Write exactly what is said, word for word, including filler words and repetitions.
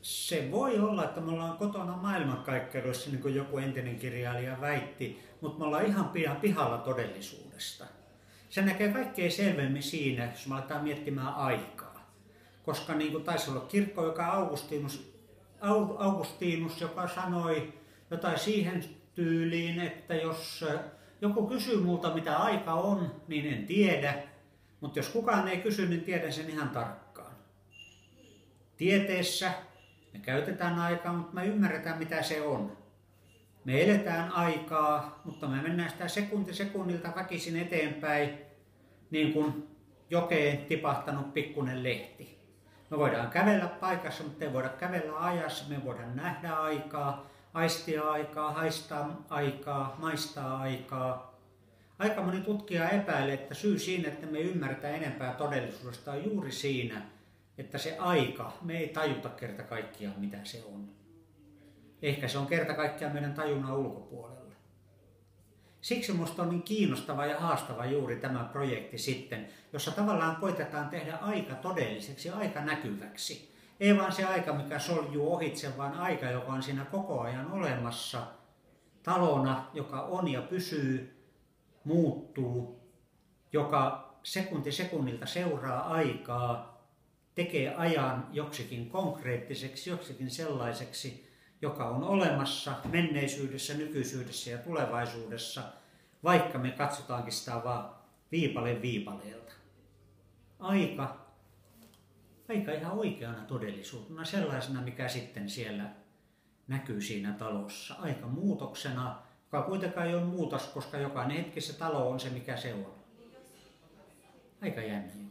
Se voi olla, että me ollaan kotona maailmankaikkeudessa, niin kuin joku entinen kirjailija väitti, mutta me ollaan ihan pihalla todellisuudesta. Se näkee kaikkein selvemmin siinä, jos me aletaan miettimään aikaa. Koska niin kuin taisi olla kirkko, joka Augustinus, Augustinus, joka sanoi jotain siihen tyyliin, että jos joku kysyy multa mitä aika on, niin en tiedä. Mutta jos kukaan ei kysy, niin tiedän sen ihan tarkkaan. Tieteessä me käytetään aikaa, mutta me ymmärretään mitä se on. Me eletään aikaa, mutta me mennään sitä sekunti sekunnilta väkisin eteenpäin, niin kuin jokeen tipahtanut pikkunen lehti. Me voidaan kävellä paikassa, mutta ei voida kävellä ajassa. Me voidaan nähdä aikaa, aistia aikaa, haistaa aikaa, maistaa aikaa. Aika moni tutkija epäilee, että syy siinä, että me ymmärretään enempää todellisuudesta, on juuri siinä, että se aika, me ei tajuta kerta kaikkiaan mitä se on. Ehkä se on kerta kaikkiaan meidän tajunnan ulkopuolella. Siksi minusta on niin kiinnostava ja haastava juuri tämä projekti sitten, jossa tavallaan koitetaan tehdä aika todelliseksi, aika näkyväksi. Ei vaan se aika, mikä soljuu ohitse, vaan aika, joka on siinä koko ajan olemassa, talona, joka on ja pysyy, muuttuu, joka sekunti sekunnilta seuraa aikaa, tekee ajan joksikin konkreettiseksi, joksikin sellaiseksi, joka on olemassa menneisyydessä, nykyisyydessä ja tulevaisuudessa, vaikka me katsotaankin sitä vaan viipale viipaleelta. Aika, aika ihan oikeana todellisuutena, sellaisena mikä sitten siellä näkyy siinä talossa. Aika muutoksena, joka kuitenkaan ei ole muutos, koska jokainen hetki se talo on se mikä se on. Aika jännä.